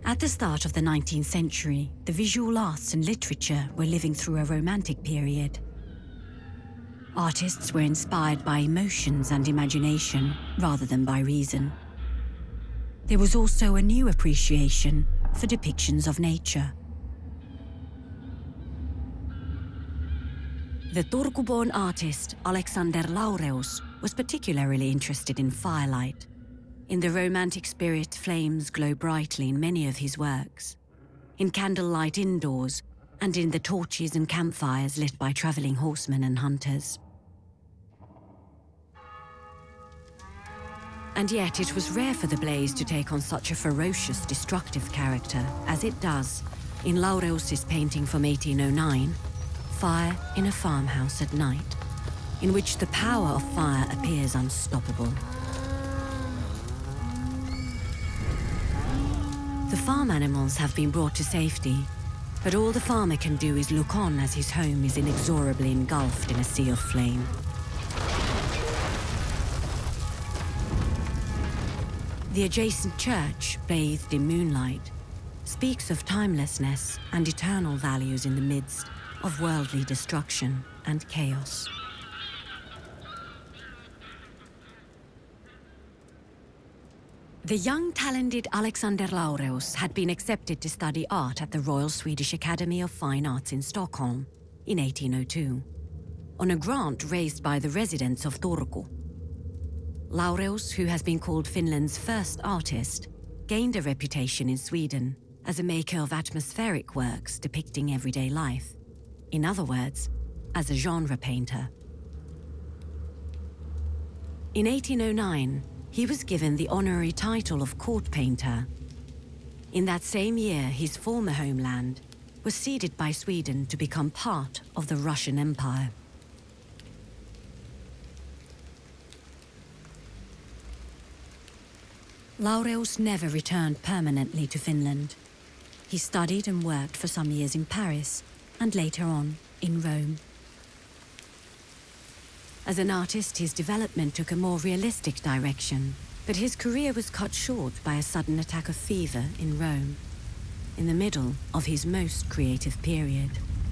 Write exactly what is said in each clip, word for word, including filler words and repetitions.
At the start of the nineteenth century, the visual arts and literature were living through a romantic period. Artists were inspired by emotions and imagination rather than by reason. There was also a new appreciation for depictions of nature. The Turku-born artist Alexander Lauréus was particularly interested in firelight. In the romantic spirit, flames glow brightly in many of his works. In candlelight indoors, and in the torches and campfires lit by travelling horsemen and hunters. And yet it was rare for the blaze to take on such a ferocious, destructive character as it does in Laureus's painting from eighteen oh nine, Fire in a Farmhouse at Night, in which the power of fire appears unstoppable. The farm animals have been brought to safety, but all the farmer can do is look on as his home is inexorably engulfed in a sea of flame. The adjacent church, bathed in moonlight, speaks of timelessness and eternal values in the midst of worldly destruction and chaos. The young, talented Alexander Lauréus had been accepted to study art at the Royal Swedish Academy of Fine Arts in Stockholm in eighteen oh two, on a grant raised by the residents of Turku. Lauréus, who has been called Finland's first artist, gained a reputation in Sweden as a maker of atmospheric works depicting everyday life. In other words, as a genre painter. In eighteen oh nine, he was given the honorary title of court painter. In that same year, his former homeland was ceded by Sweden to become part of the Russian Empire. Lauréus never returned permanently to Finland. He studied and worked for some years in Paris, and later on in Rome. As an artist, his development took a more realistic direction, but his career was cut short by a sudden attack of fever in Rome, in the middle of his most creative period.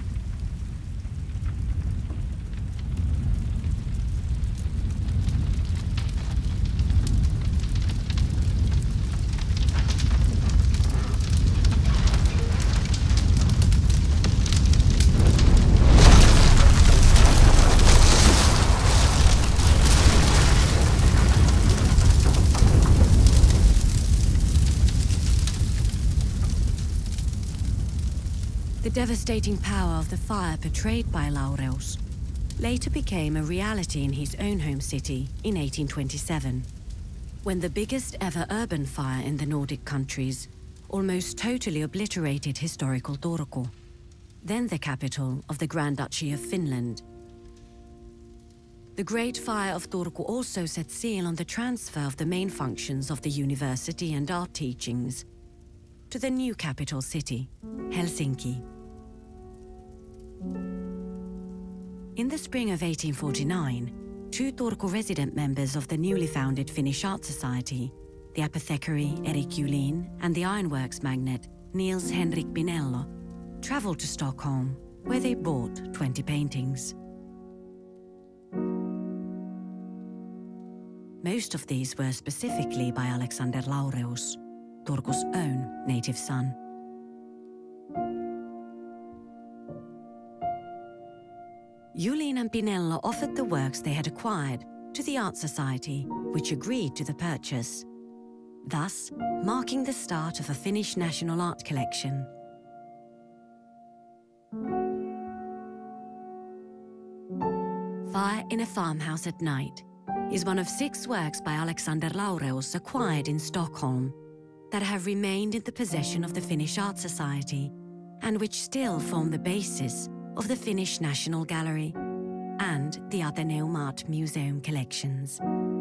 The devastating power of the fire portrayed by Lauréus later became a reality in his own home city in eighteen twenty-seven, when the biggest ever urban fire in the Nordic countries almost totally obliterated historical Turku, then the capital of the Grand Duchy of Finland. The Great Fire of Turku also set seal on the transfer of the main functions of the university and art teachings to the new capital city, Helsinki. In the spring of eighteen forty-nine, two Turku resident members of the newly founded Finnish Art Society, the apothecary Erik Julin and the ironworks magnate Niels Henrik Pinello, travelled to Stockholm, where they bought twenty paintings. Most of these were specifically by Alexander Lauréus, Turku's own native son. Julin and Pinello offered the works they had acquired to the Art Society, which agreed to the purchase, thus marking the start of a Finnish national art collection. Fire in a Farmhouse at Night is one of six works by Alexander Lauréus acquired in Stockholm that have remained in the possession of the Finnish Art Society and which still form the basis of the Finnish National Gallery and the Ateneum Art Museum collections.